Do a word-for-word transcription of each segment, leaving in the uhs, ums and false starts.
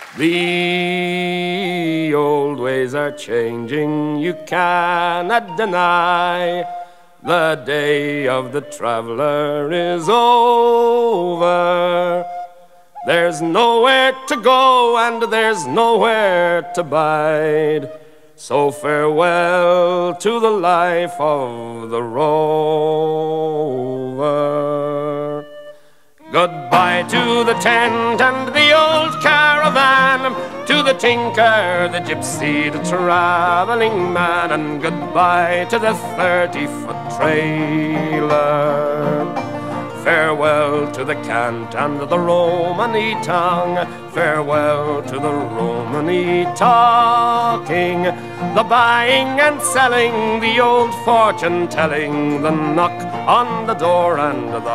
The old ways are changing, you cannot deny. The day of the traveler is over. There's nowhere to go and there's nowhere to bide. So farewell to the life of the rover. Goodbye to the tent and the old caravan, to the tinker, the gypsy, the traveling man, and goodbye to the thirty-foot trailer. Farewell to the cant and the Romany tongue, farewell to the Romany talking, the buying and selling, the old fortune telling, the knock on the door and the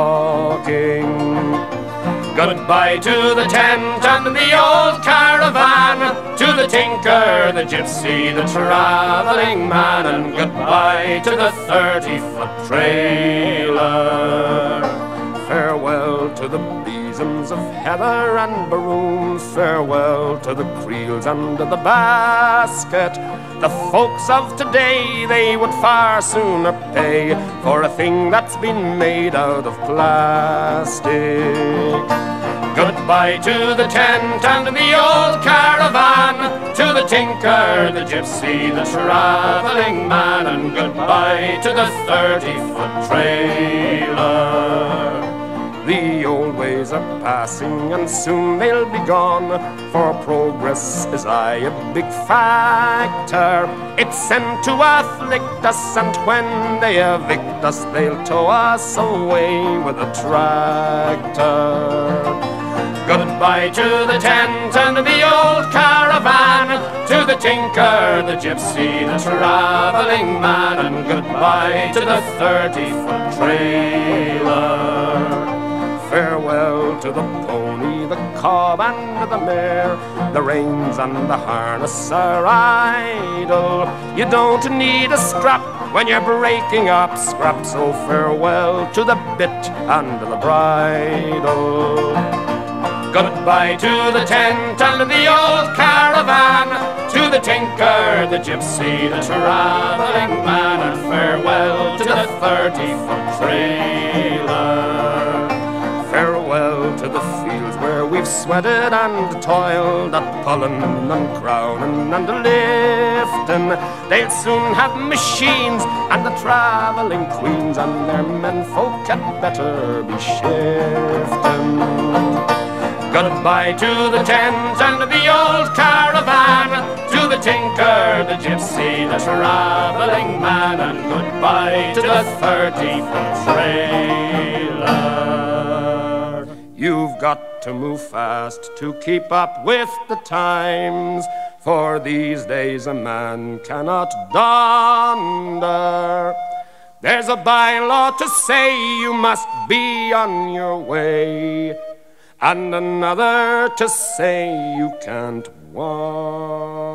hawking. Goodbye to the tent and the old caravan, to the tinker, the gypsy, the traveling man, and goodbye to the thirty-foot trailer. Farewell to the besoms of heather and baroon, farewell to the creels under the basket. The folks of today, they would far sooner pay for a thing that's been made out of plastic. Goodbye to the tent and the old caravan, to the tinker, the gypsy, the traveling man, and goodbye to the thirty-foot trailer. The old ways are passing and soon they'll be gone, for progress is aye a big factor. It's sent to afflict us, and when they evict us, they'll tow us away with a tractor. Goodbye to the tent and the old caravan, to the tinker, the gypsy, the traveling man, and goodbye to the thirty-foot trailer. Farewell to the pony, the cob and the mare, the reins and the harness are idle. You don't need a strap when you're breaking up scrap, so farewell to the bit and the bridle. Goodbye to the tent and the old caravan, to the tinker, the gypsy, the traveling man, and farewell to the thirty-foot trailer. Farewell to the fields where we've sweated and toiled, at pulling and crowning and lifting. They'll soon have machines and the travelling queens, and their menfolk had better be shifting. Goodbye to the tent and the old caravan, to the tinker, the gypsy, the travelling man, and goodbye to the thirty-foot trailer. You've got to move fast to keep up with the times, for these days a man cannot donder. There's a bylaw to say you must be on your way, and another to say you can't wander.